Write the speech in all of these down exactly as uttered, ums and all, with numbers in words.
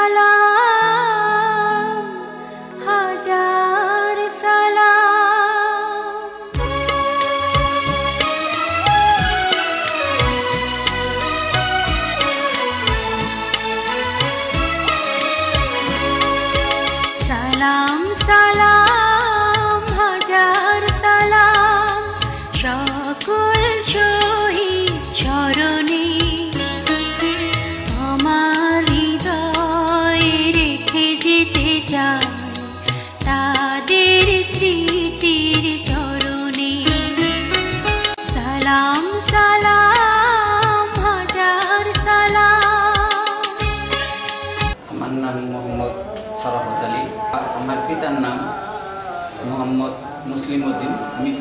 সালাম হাজার সালাম সালাম সালাম হাজার সালাম সকল শহীদ চরণে আমার হৃদয়ে রেখে যেতে চাই তাদের স্মৃতির চরণে সালাম সালাম হাজার সালাম। আমার নাম মোহাম্মদ শরাফত আলী। আমার পিতার নাম মোহাম্মদ মুসলিম উদ্দিন মৃত।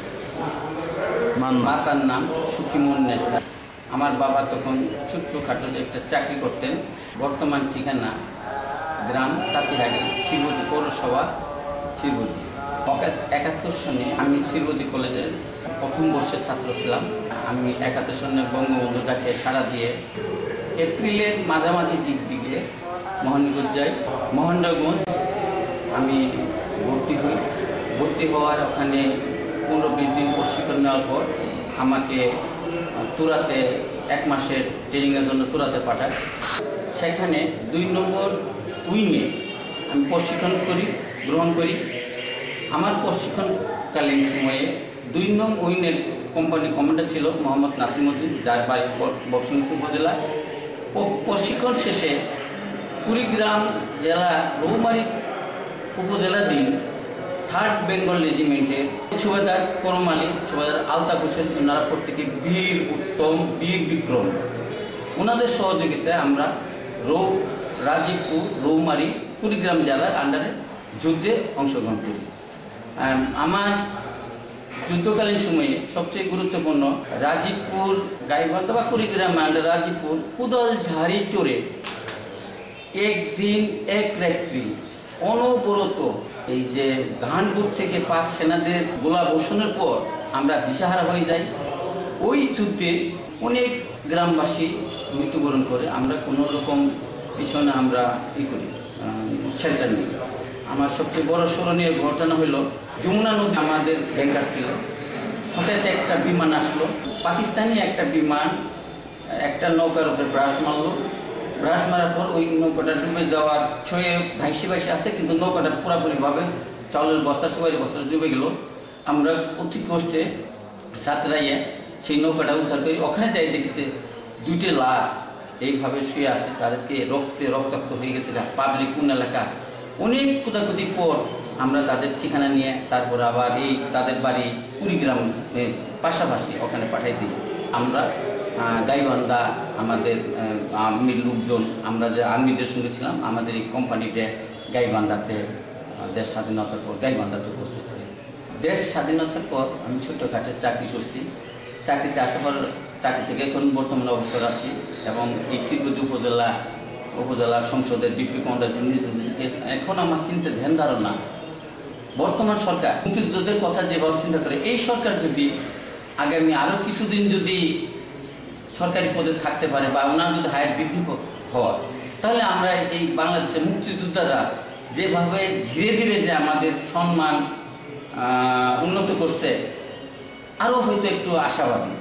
মাতার নাম সুখিমুন্নেসা। আমার বাবা তখন ছোট্টখাটো একটা চাকরি করতেন। বর্তমান ঠিকানা গ্রাম তাঁতিহাটি, শিরবতী পৌরসভা, শিরবতী। একাত্তর সনে আমি শিরবতী কলেজের প্রথম বর্ষের ছাত্র ছিলাম। আমি একাত্তর সনে বঙ্গবন্ধু ডাকে সাড়া দিয়ে এপ্রিলের মাঝামাঝি দিক দিকে মহেন্দ্রগঞ্জ যাই। মহেন্দ্রগঞ্জ আমি ভর্তি হই। ভর্তি হওয়ার ওখানে পনেরো বিশ দিন প্রশিক্ষণ নেওয়ার পর আমাকে তুরাতে এক মাসের ট্রেনিংয়ের জন্য তুরাতে পাঠায়। সেখানে দুই নম্বর উইংয়ে আমি প্রশিক্ষণ করি গ্রহণ করি। আমার প্রশিক্ষণকালীন সময়ে দুই নং উইংয়ের কোম্পানি কমান্ডার ছিল মোহাম্মদ নাসিমউদ্দিন, যার বাড়ি বক্সিংপুর উপজেলা। ও প্রশিক্ষণ শেষে কুড়িগ্রাম জেলা রৌমারী উপজেলাধীন থার্ড বেঙ্গল রেজিমেন্টের সুবেদার করম আলী, সুবেদার আলতাফ হোসেন, ওনারা প্রত্যেকে বীর উত্তম, বীর বিক্রম। ওনাদের সহযোগিতায় আমরা রৌ রাজীবপুর রৌমারী কুড়িগ্রাম জেলার আন্ডারে যুদ্ধে অংশগ্রহণ করি। আমার যুদ্ধকালীন সময়ে সবচেয়ে গুরুত্বপূর্ণ রাজীবপুর গাইবান্ধা বা কুড়িগ্রাম আন্ডার রাজীবপুর কুদল ঝাড়ি চড়ে একদিন এক রাত্রি অনবরত এই যে ঘানপুর থেকে পাক সেনাদের গোলা বর্ষণের পর আমরা দিশাহারা হয়ে যাই। ওই যুদ্ধে অনেক গ্রামবাসী মৃত্যুবরণ করে। আমরা কোনো রকম পিছনে আমরা ই করি, শেল্টার নিই। আমার সবচেয়ে বড় স্মরণীয় ঘটনা হলো যমুনা নদী আমাদের ব্যাংকার ছিল। হঠাৎ একটা বিমান আসলো, পাকিস্তানি একটা বিমান একটা নৌকার উপরে ব্রাশ মারলো। ব্রাশ মারার পর ওই নৌকাটা ডুবে যাওয়ার ছয়ে ভাইসে ভাইসে আসে, কিন্তু নৌকাটা পুরোপুরিভাবে চাউলের বস্তা সবাই বস্তা ডুবে গেল। আমরা অতি কষ্টে সাঁতরাইয়া সেই নৌকাটা উদ্ধার করি। ওখানে যাই দেখেছে দুইটি লাশ এইভাবে শুয়ে আছে, তাদেরকে রক্তে রক্তাক্ত হয়ে গেছে। পাবলিক কোন এলাকা অনেক খোঁজাখুঁজির পর আমরা তাদের ঠিকানা নিয়ে তারপর আবার এই তাদের বাড়ি কুড়িগ্রাম পাশাপাশি ওখানে পাঠাই দিই। আমরা গাইবান্ধা আমাদের আর্মির লোকজন, আমরা যে আর্মিদের সঙ্গে ছিলাম, আমাদের এই কোম্পানিতে গাইবান্ধাতে দেশ স্বাধীনতার পর গাইবান্ধাতে উপস্থিত হই। দেশ স্বাধীনতার পর আমি ছোট্টখাটো চাকরি করছি। চাকরিতে আসার পর চাকরি থেকে এখন বর্তমানে অবসর আসি এবং এই শিরবতী উপজেলা উপজেলা সংসদের ডিপ্টি কমান্ডার এখন আমার চিন্তা ধ্যান ধারণা বর্তমান সরকার মুক্তিযোদ্ধাদের কথা যেভাবে চিন্তা করে, এই সরকার যদি আগামী আরও কিছুদিন যদি সরকারি পদে থাকতে পারে বা ওনার যদি হায়ার বৃদ্ধি হয়, তাহলে আমরা এই বাংলাদেশের মুক্তিযোদ্ধারা যেভাবে ধীরে ধীরে যে আমাদের সম্মান উন্নত করছে, আরও হয়তো একটু আশাবাদী।